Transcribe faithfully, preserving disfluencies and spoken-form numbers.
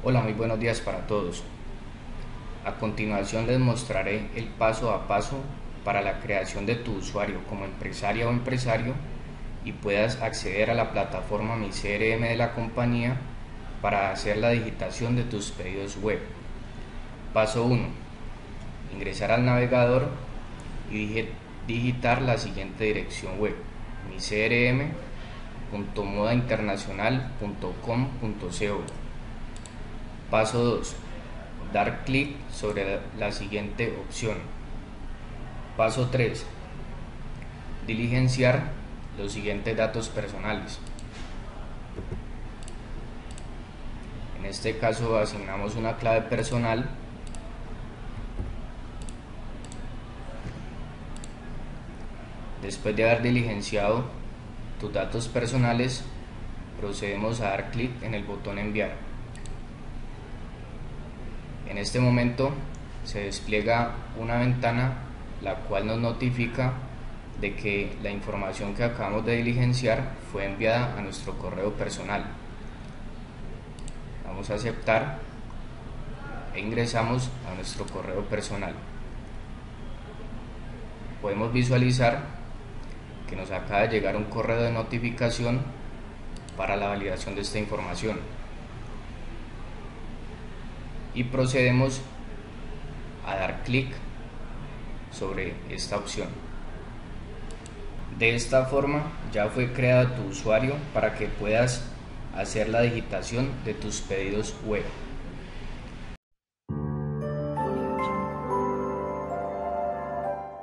Hola, muy buenos días para todos. A continuación les mostraré el paso a paso para la creación de tu usuario como empresaria o empresario y puedas acceder a la plataforma Mi C R M de la compañía para hacer la digitación de tus pedidos web. Paso uno. Ingresar al navegador y digitar la siguiente dirección web: mi c r m punto moda internacional punto com punto co. Paso dos. Dar clic sobre la siguiente opción. Paso tres. Diligenciar los siguientes datos personales. En este caso asignamos una clave personal. Después de haber diligenciado tus datos personales, procedemos a dar clic en el botón enviar. En este momento se despliega una ventana la cual nos notifica de que la información que acabamos de diligenciar fue enviada a nuestro correo personal. Vamos a aceptar e ingresamos a nuestro correo personal. Podemos visualizar que nos acaba de llegar un correo de notificación para la validación de esta información y procedemos a dar clic sobre esta opción. De esta forma ya fue creado tu usuario para que puedas hacer la digitación de tus pedidos web.